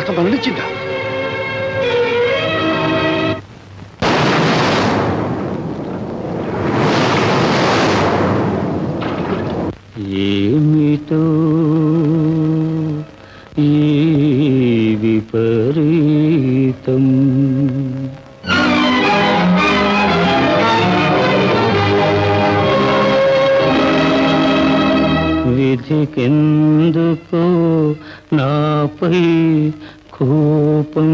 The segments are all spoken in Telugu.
కాక మరణించిందా? ఏమిటో ఈ విపరీతం విధికెందుకో నాపై కోపం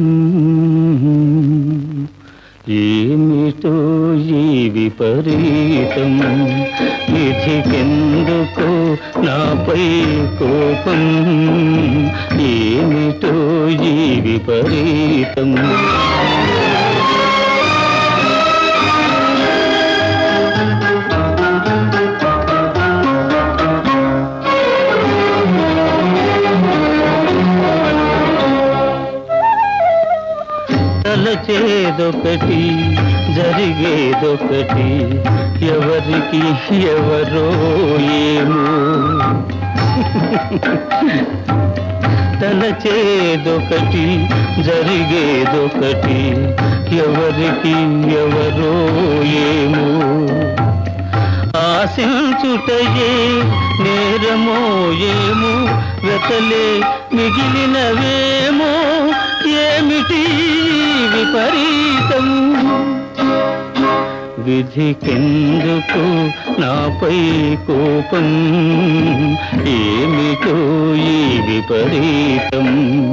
ఏమిటో ఈ విపరీతం విధికెందుకో నాపై కోపం ఏమిటో ఈ విపరీతం తలచేదొకటి జరిగేదొకటి ఎవరికి ఎవరో ఏమో తలచేదొకటి జరిగేదొకటి ఎవరికి ఎవరో ఏమో ఆశించుటయే నేరమో ఏమో వెతలే మిగిలినవేమో ఏమిటి విపరీతం విధికెందుకు నాపై కోపం ఏమిటో ఈ విపరీతం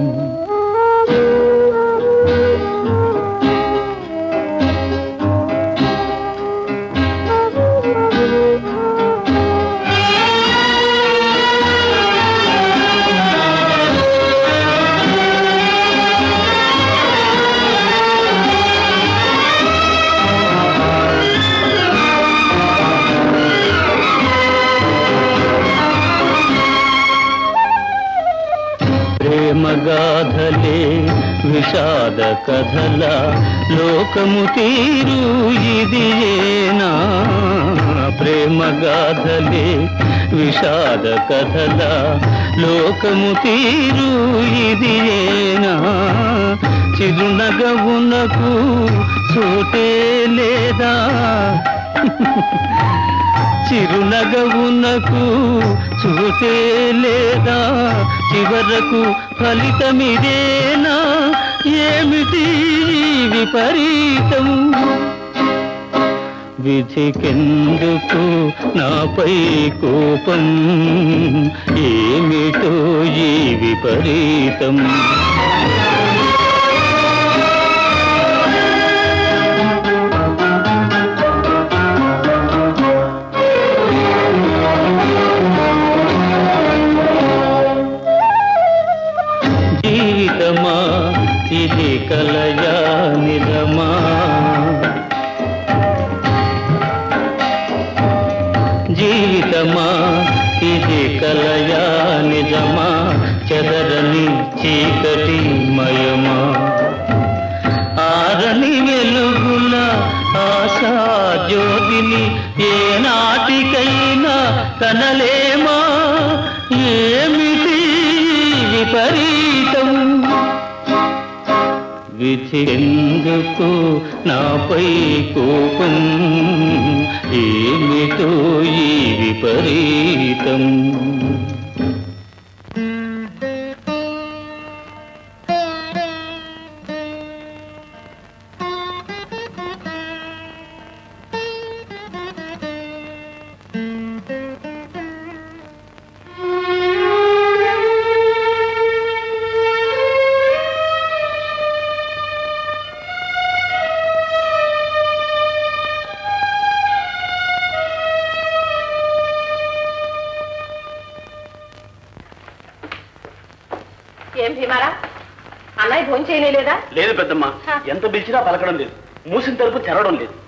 ప్రేమగాథలే విషాద కథల లోకము తీరు ఇది ఏనా ప్రేమగాథలే విషాద కథల లోకము తీరు ఇది ఏనా చిరునగవునకు చోటే లేదా చిరునగవునకు చూసే లేదా చివరకు ఫలితమిదేనా ఏమిటి విపరీతం విధికెందుకు నాపై కోపం ఏమిటో ఈ విపరీతం జీవితమా ఇది కలయా నిజమా జీవితమా ఇది కలయా నిజమా చెదరని చీకటి మయమా ఆరని వెలుగుల ఆశా జ్యోతిని ఏనాటికైనా కనలేమా ఏమిటి విపరీతం విధికెందుకు నాపై కోపం ఏమిటో ఈ విపరీతం ఏం భీమారా అన్నయ్య భోజనం చేయలేదా? లేదు పెద్దమ్మ, ఎంత పిలిచినా పలకడం లేదు, మూసిన తలుపు తెరవడం లేదు.